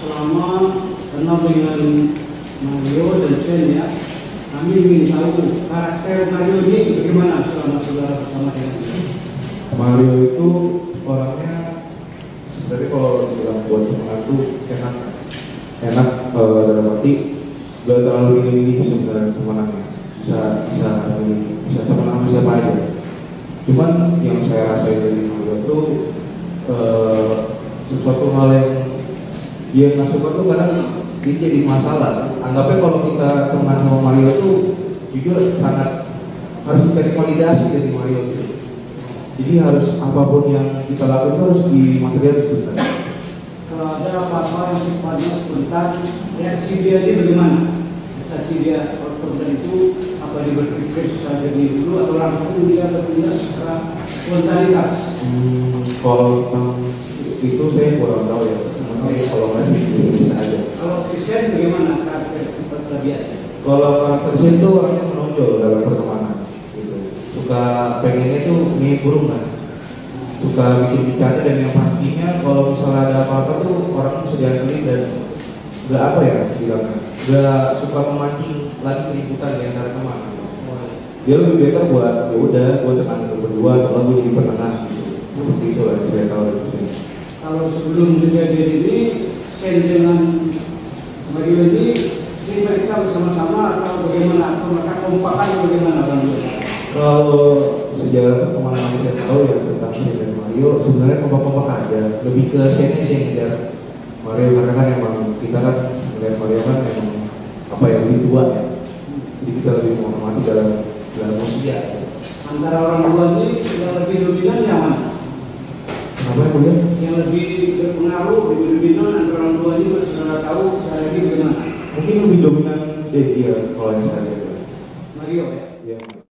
selama kenal dengan Mario dan Shen ya, kami ingin tahu karakter Mario ini bagaimana selama saudara bersama dengan dia. Mario itu orangnya sebenarnya kalau bilang buat teman tuh enak dalam arti gak terlalu milih-milih sebenarnya temanannya, bisa teman sama siapa aja. Cuman yang saya rasain dari Mario tuh sesuatu hal yang dia nggak suka tuh kadang dia jadi masalah. Anggapnya kalau kita teman sama Mario tuh jujur sangat harus mencari validasi dari Mario gitu. Jadi harus apapun yang kita lakukan itu harus dimaterial sebentar. Kalau ada apa-apa yang sifatnya spontan, reaksi dia ini bagaimana? Reaksi dia kalau itu apa dia berpikir saja dulu atau langsung dia berpikir secara spontanitas? Kalau itu saya kurang tahu ya. Kalau nggak sih bisa aja. Kalau Shen bagaimana karakter sifat dia? Kalau karakter Shen itu orangnya menonjol dalam pertemanan. Suka pengennya tuh nih burung kan, suka bikin bercanda dan yang pastinya kalau misalnya ada apa-apa tuh orang bisa diandelin dan nggak apa ya bilangnya, nggak suka memancing lagi keributan di antara teman. Dia lebih better buat ya udah gue tekan berdua atau gue jadi penengah gitu. Seperti itu lah saya tahu dari sini. Kalau sebelum kejadian ini Shen dengan Mario ini mereka bersama-sama atau bagaimana, atau mereka kompakan bagaimana bang? Kalau sejarah pertemanan yang saya tahu ya tentang Shen dan Mario sebenarnya kompak-kompak aja, lebih ke Shen sih yang ngejar Mario karena kan emang kita kan melihat Mario kan emang apa ya lebih tua ya, jadi kita lebih menghormati dalam usia. Antara orang tua ini yang lebih dominan yang mana? Kenapa ya kuliah? Yang lebih berpengaruh, lebih dominan antara orang tua ini saudara tahu secara ini bagaimana? Mungkin lebih dominan dia kalau yang saya lihat. Mario ya. Ya.